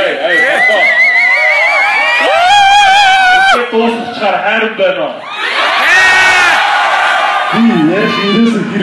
батаа. Дуусчихаар хайран байна уу? Би яаж ирээсээ